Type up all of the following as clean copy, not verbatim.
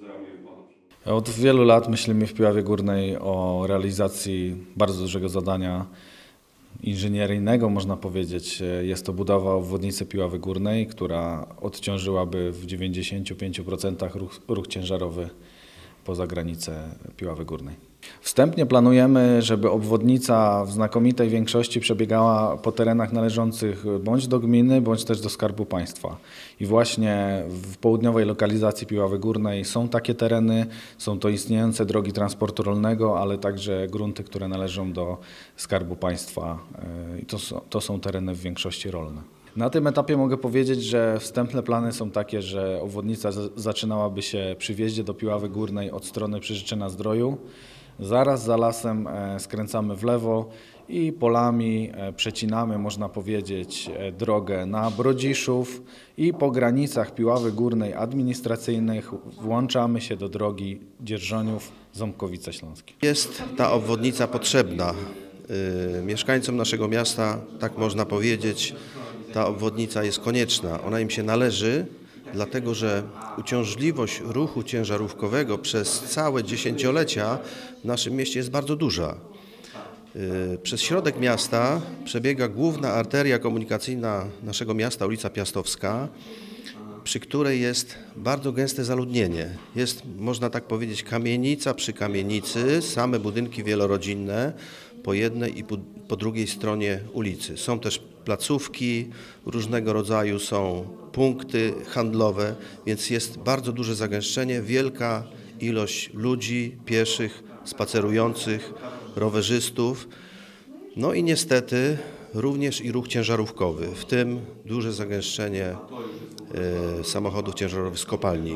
Od wielu lat myślimy w Piławie Górnej o realizacji bardzo dużego zadania inżynieryjnego, można powiedzieć. Jest to budowa obwodnicy Piławy Górnej, która odciążyłaby w 95% ruch ciężarowy poza granicę Piławy Górnej. Wstępnie planujemy, żeby obwodnica w znakomitej większości przebiegała po terenach należących bądź do gminy, bądź też do Skarbu Państwa. I właśnie w południowej lokalizacji Piławy Górnej są takie tereny, są to istniejące drogi transportu rolnego, ale także grunty, które należą do Skarbu Państwa i to są tereny w większości rolne. Na tym etapie mogę powiedzieć, że wstępne plany są takie, że obwodnica zaczynałaby się przy wjeździe do Piławy Górnej od strony Przyżyczyna-Zdroju. Zaraz za lasem skręcamy w lewo i polami przecinamy, można powiedzieć, drogę na Brodziszów i po granicach Piławy Górnej administracyjnych włączamy się do drogi Dzierżoniów-Ząbkowice Śląskie. Jest ta obwodnica potrzebna mieszkańcom naszego miasta, tak można powiedzieć. Ta obwodnica jest konieczna, ona im się należy, dlatego że uciążliwość ruchu ciężarówkowego przez całe dziesięciolecia w naszym mieście jest bardzo duża. Przez środek miasta przebiega główna arteria komunikacyjna naszego miasta, ulica Piastowska, przy której jest bardzo gęste zaludnienie. Jest, można tak powiedzieć, kamienica przy kamienicy, same budynki wielorodzinne po jednej i po drugiej stronie ulicy. Są też placówki różnego rodzaju, są punkty handlowe, więc jest bardzo duże zagęszczenie, wielka ilość ludzi, pieszych, spacerujących, rowerzystów. No i niestety również i ruch ciężarówkowy, w tym duże zagęszczenie samochodów ciężarowych z kopalni.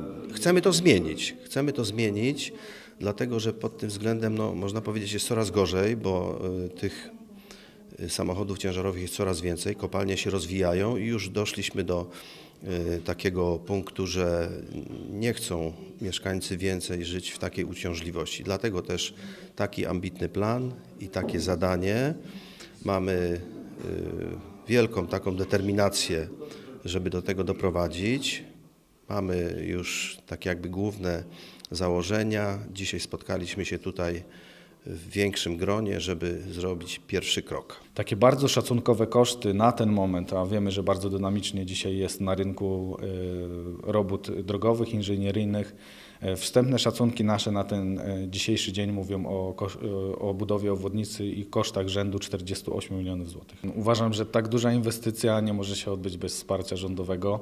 Chcemy to zmienić, dlatego że pod tym względem, można powiedzieć, jest coraz gorzej, bo tych samochodów ciężarowych jest coraz więcej, kopalnie się rozwijają i już doszliśmy do takiego punktu, że nie chcą mieszkańcy więcej żyć w takiej uciążliwości. Dlatego też taki ambitny plan i takie zadanie. Mamy wielką taką determinację, żeby do tego doprowadzić. Mamy już tak jakby główne założenia. Dzisiaj spotkaliśmy się tutaj w większym gronie, żeby zrobić pierwszy krok. Takie bardzo szacunkowe koszty na ten moment, a wiemy, że bardzo dynamicznie dzisiaj jest na rynku robót drogowych, inżynieryjnych. Wstępne szacunki nasze na ten dzisiejszy dzień mówią o budowie obwodnicy i kosztach rzędu 48 milionów złotych. Uważam, że tak duża inwestycja nie może się odbyć bez wsparcia rządowego.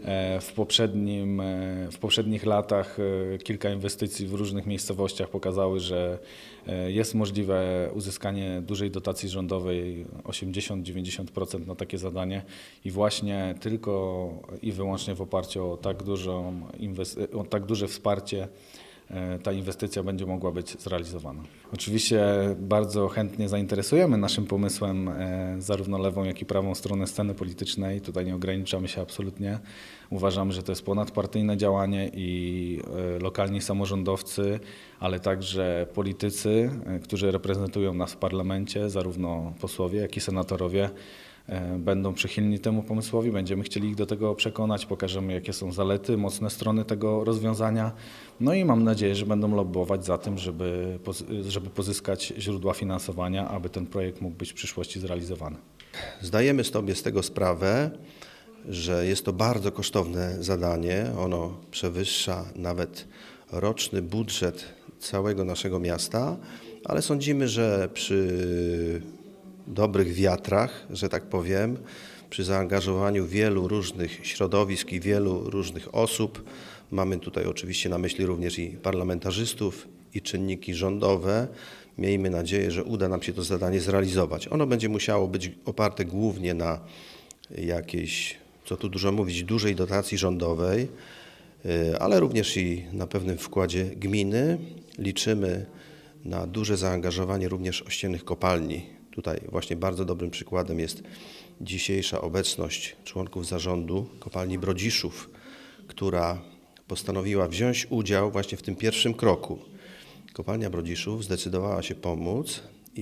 W poprzednich latach kilka inwestycji w różnych miejscowościach pokazały, że jest możliwe uzyskanie dużej dotacji rządowej 80-90% na takie zadanie i właśnie tylko i wyłącznie w oparciu o tak duże wsparcie ta inwestycja będzie mogła być zrealizowana. Oczywiście bardzo chętnie zainteresujemy naszym pomysłem zarówno lewą, jak i prawą stronę sceny politycznej. Tutaj nie ograniczamy się absolutnie. Uważamy, że to jest ponadpartyjne działanie i lokalni samorządowcy, ale także politycy, którzy reprezentują nas w parlamencie, zarówno posłowie, jak i senatorowie, będą przychylni temu pomysłowi, będziemy chcieli ich do tego przekonać, pokażemy jakie są zalety, mocne strony tego rozwiązania. No i mam nadzieję, że będą lobbować za tym, żeby pozyskać źródła finansowania, aby ten projekt mógł być w przyszłości zrealizowany. Zdajemy sobie z tego sprawę, że jest to bardzo kosztowne zadanie. Ono przewyższa nawet roczny budżet całego naszego miasta, ale sądzimy, że przy dobrych wiatrach, że tak powiem, przy zaangażowaniu wielu różnych środowisk i wielu różnych osób, mamy tutaj oczywiście na myśli również i parlamentarzystów, i czynniki rządowe, miejmy nadzieję, że uda nam się to zadanie zrealizować. Ono będzie musiało być oparte głównie na jakiejś, co tu dużo mówić, dużej dotacji rządowej, ale również i na pewnym wkładzie gminy. Liczymy na duże zaangażowanie również ościennych kopalni. Tutaj właśnie bardzo dobrym przykładem jest dzisiejsza obecność członków zarządu kopalni Brodziszów, która postanowiła wziąć udział właśnie w tym pierwszym kroku. Kopalnia Brodziszów zdecydowała się pomóc i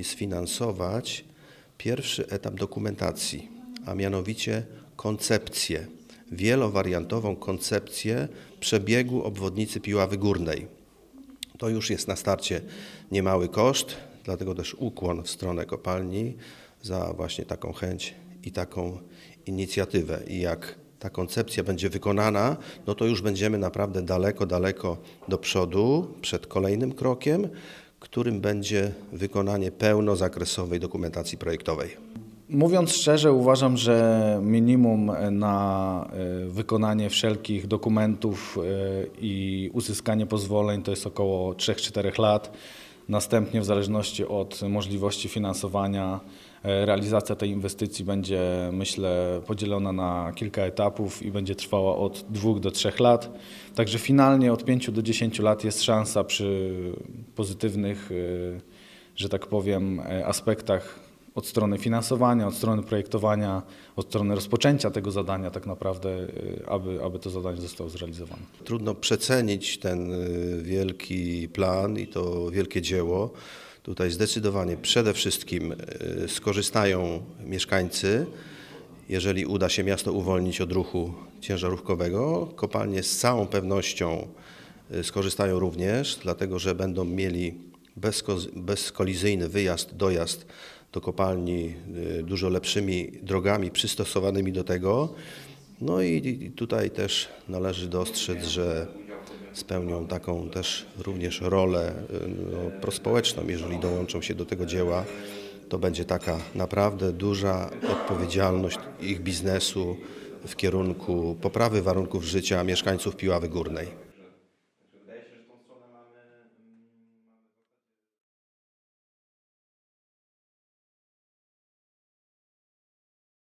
sfinansować pierwszy etap dokumentacji, a mianowicie koncepcję wielowariantową koncepcję przebiegu obwodnicy Piławy Górnej. To już jest na starcie niemały koszt, dlatego też ukłon w stronę kopalni za właśnie taką chęć i taką inicjatywę. I jak ta koncepcja będzie wykonana, no to już będziemy naprawdę daleko, daleko do przodu przed kolejnym krokiem, którym będzie wykonanie pełnozakresowej dokumentacji projektowej. Mówiąc szczerze, uważam, że minimum na wykonanie wszelkich dokumentów i uzyskanie pozwoleń to jest około 3-4 lat. Następnie w zależności od możliwości finansowania realizacja tej inwestycji będzie, myślę, podzielona na kilka etapów i będzie trwała od 2 do 3 lat. Także finalnie od 5 do 10 lat jest szansa przy pozytywnych, że tak powiem, aspektach od strony finansowania, od strony projektowania, od strony rozpoczęcia tego zadania tak naprawdę, aby to zadanie zostało zrealizowane. Trudno przecenić ten wielki plan i to wielkie dzieło. Tutaj zdecydowanie przede wszystkim skorzystają mieszkańcy. Jeżeli uda się miasto uwolnić od ruchu ciężarówkowego, kopalnie z całą pewnością skorzystają również, dlatego że będą mieli bezkolizyjny wyjazd, dojazd do kopalni dużo lepszymi drogami przystosowanymi do tego. No i tutaj też należy dostrzec, że spełnią taką też również rolę prospołeczną. Jeżeli dołączą się do tego dzieła, to będzie taka naprawdę duża odpowiedzialność ich biznesu w kierunku poprawy warunków życia mieszkańców Piławy Górnej.